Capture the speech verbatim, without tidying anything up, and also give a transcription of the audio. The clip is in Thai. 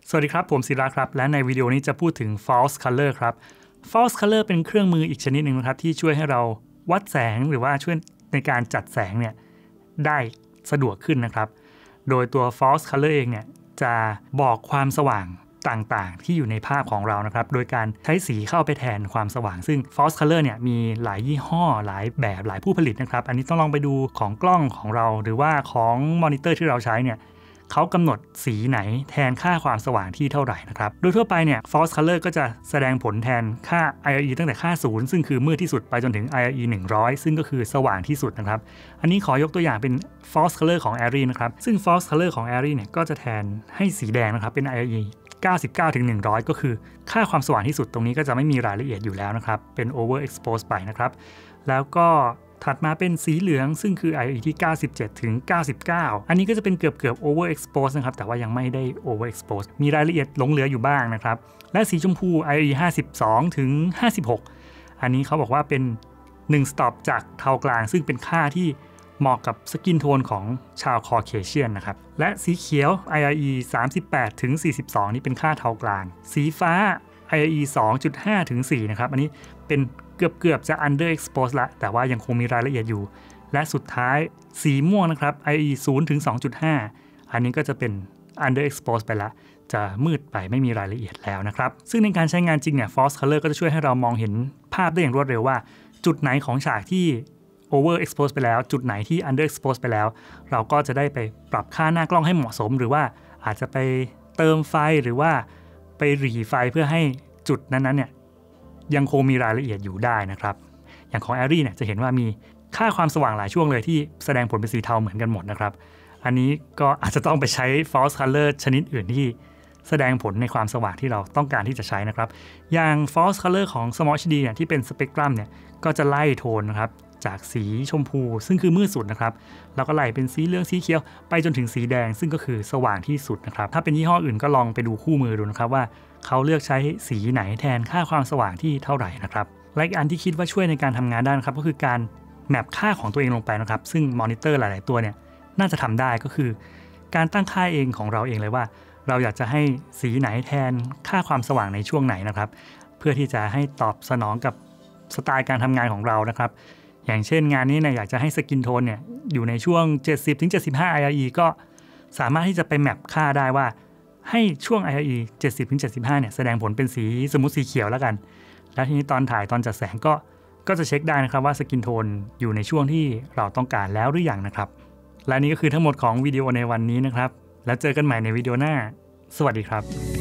สวัสดีครับผมศิลาครับและในวิดีโอนี้จะพูดถึง false color ครับ false color เป็นเครื่องมืออีกชนิดหนึ่งนะครับที่ช่วยให้เราวัดแสงหรือว่าช่วยในการจัดแสงเนี่ยได้สะดวกขึ้นนะครับโดยตัว false color เองเนี่ยจะบอกความสว่างต่างๆที่อยู่ในภาพของเรานะครับโดยการใช้สีเข้าไปแทนความสว่างซึ่ง false color เนี่ยมีหลายยี่ห้อหลายแบบหลายผู้ผลิตนะครับอันนี้ต้องลองไปดูของกล้องของเราหรือว่าของมอนิเตอร์ที่เราใช้เนี่ยเขากำหนดสีไหนแทนค่าความสว่างที่เท่าไหร่นะครับโดยทั่วไปเนี่ย false color ก็จะแสดงผลแทนค่า ไอ อาร์ อี ตั้งแต่ค่าศูนย์ซึ่งคือมืดที่สุดไปจนถึง ไอ อาร์ อี หนึ่งร้อยซึ่งก็คือสว่างที่สุดนะครับอันนี้ขอยกตัวอย่างเป็น false color ของ Arri นะครับซึ่ง false color ของ Arri เนี่ยก็จะแทนให้สีแดงนะครับเป็น ไอ อาร์ อี เก้าสิบเก้าถึงหนึ่งร้อยก็คือค่าความสว่างที่สุดตรงนี้ก็จะไม่มีรายละเอียดอยู่แล้วนะครับเป็น overexpose ไปนะครับแล้วก็ถัดมาเป็นสีเหลืองซึ่งคือ ไอ อาร์ อี ที่เก้าสิบเจ็ดถึงเก้าสิบเก้าอันนี้ก็จะเป็นเกือบเกือบ overexpose นะครับแต่ว่ายังไม่ได้ overexpose มีรายละเอียดหลงเหลืออยู่บ้างนะครับและสีชมพู ไอ อาร์ อี ห้าสิบสองถึงห้าสิบหกอันนี้เขาบอกว่าเป็นหนึ่ง stop จากเทากลางซึ่งเป็นค่าที่เหมาะกับสกินโทนของชาวคอเคเชียนนะครับและสีเขียว ไอ อาร์ อี สามสิบแปดถึงสี่สิบสองนี่เป็นค่าเทากลางสีฟ้า ไอ อาร์ อี สองจุดห้าถึงสี่นะครับอันนี้เป็นเกือบเกือบจะ underexpose ละแต่ว่ายังคงมีรายละเอียดอยู่และสุดท้ายสีม่วงนะครับ ไอ อาร์ อี ศูนย์ถึงสองจุดห้าอันนี้ก็จะเป็น underexpose ไปละจะมืดไปไม่มีรายละเอียดแล้วนะครับซึ่งในการใช้งานจริงเนี่ย false color ก็จะช่วยให้เรามองเห็นภาพได้อย่างรวดเร็วว่าจุดไหนของฉากที่overexpose ไปแล้วจุดไหนที่ underexpose ไปแล้วเราก็จะได้ไปปรับค่าหน้ากล้องให้เหมาะสมหรือว่าอาจจะไปเติมไฟหรือว่าไปหรี่ไฟเพื่อให้จุดนั้นๆเนี่ยยังคงมีรายละเอียดอยู่ได้นะครับอย่างของ Arri เนี่ยจะเห็นว่ามีค่าความสว่างหลายช่วงเลยที่แสดงผลเป็นสีเทาเหมือนกันหมดนะครับอันนี้ก็อาจจะต้องไปใช้ false color ชนิดอื่นที่แสดงผลในความสว่างที่เราต้องการที่จะใช้นะครับอย่าง false color ของ Smart เอช ดี เนี่ยที่เป็นสเปกตรัมเนี่ยก็จะไล่โทนนะครับจากสีชมพูซึ่งคือมืดสุดนะครับแล้วก็ไล่เป็นสีเหลืองสีเขียวไปจนถึงสีแดงซึ่งก็คือสว่างที่สุดนะครับถ้าเป็นยี่ห้ออื่นก็ลองไปดูคู่มือดูนะครับว่าเขาเลือกใช้สีไหนแทนค่าความสว่างที่เท่าไหร่นะครับและอีกอันที่คิดว่าช่วยในการทำงานได้นะครับก็คือการแมปค่าของตัวเองลงไปนะครับซึ่งมอนิเตอร์หลายๆตัวเนี่ยน่าจะทำได้ก็คือการตั้งค่าเองของเราเองเลยว่าเราอยากจะให้สีไหนแทนค่าความสว่างในช่วงไหนนะครับเพื่อที่จะให้ตอบสนองกับสไตล์การทำงานของเรานะครับอย่างเช่นงานนี้เนี่ยอยากจะให้สกินโทนเนี่ยอยู่ในช่วง เจ็ดสิบถึงเจ็ดสิบห้า ไอ อาร์ อี ก็สามารถที่จะไปแมปค่าได้ว่าให้ช่วง ไอ อาร์ อี เจ็ดสิบถึงเจ็ดสิบห้าเนี่ยแสดงผลเป็นสีสมมุติสีเขียวแล้วกันแล้วทีนี้ตอนถ่ายตอนจัดแสงก็ก็จะเช็คได้นะครับว่าสกินโทนอยู่ในช่วงที่เราต้องการแล้วหรือยังนะครับและนี่ก็คือทั้งหมดของวิดีโอในวันนี้นะครับแล้วเจอกันใหม่ในวิดีโอหน้าสวัสดีครับ